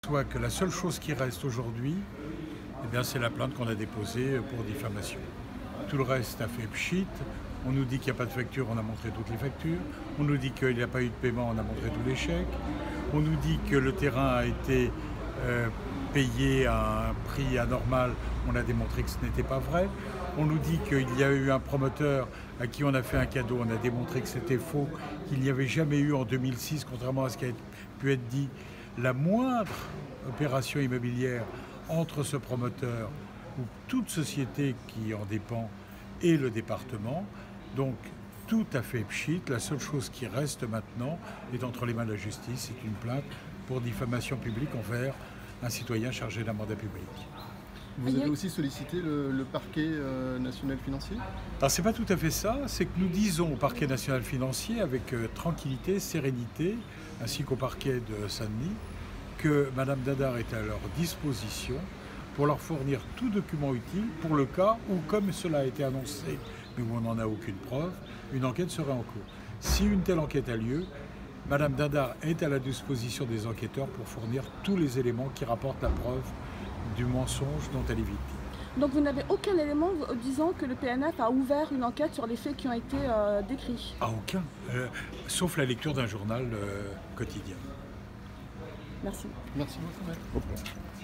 Soit que la seule chose qui reste aujourd'hui, eh bien, c'est la plainte qu'on a déposée pour diffamation. Tout le reste a fait pchit. On nous dit qu'il n'y a pas de facture, on a montré toutes les factures. On nous dit qu'il n'y a pas eu de paiement, on a montré tous les chèques. On nous dit que le terrain a été payé à un prix anormal, on a démontré que ce n'était pas vrai. On nous dit qu'il y a eu un promoteur à qui on a fait un cadeau, on a démontré que c'était faux, qu'il n'y avait jamais eu en 2006, contrairement à ce qui a pu être dit, la moindre opération immobilière entre ce promoteur ou toute société qui en dépend et le département. Donc tout à fait pchit. La seule chose qui reste maintenant est entre les mains de la justice, c'est une plainte pour diffamation publique envers un citoyen chargé d'un mandat public. Vous avez aussi sollicité le parquet national financier? Alors c'est pas tout à fait ça, c'est que nous disons au parquet national financier avec tranquillité, sérénité, ainsi qu'au parquet de Saint-Denis, que Madame Dadar est à leur disposition pour leur fournir tout document utile pour le cas où, comme cela a été annoncé, mais où on n'en a aucune preuve, une enquête serait en cours. Si une telle enquête a lieu, Madame Dadar est à la disposition des enquêteurs pour fournir tous les éléments qui rapportent la preuve du mensonge dont elle est victime. Donc vous n'avez aucun élément disant que le PNF a ouvert une enquête sur les faits qui ont été décrits? Ah, aucun, sauf la lecture d'un journal quotidien. Merci. Merci beaucoup, maître.